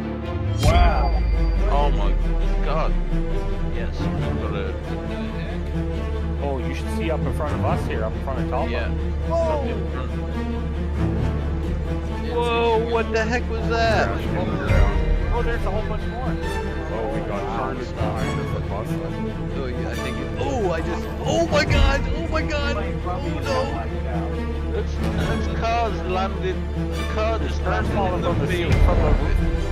Wow. Oh my god. Yes. Got it. Oh, you should see up in front of us here, up in front of Talbot. Yeah. Whoa. Whoa, what the heck was that? Oh, there's a whole bunch more. Oh, we got charged behind us at bus. Oh yeah, I think. Oh my god! Oh my god! Oh no! It's cars landed. The car just That's landed falling in the from the field. seat, from the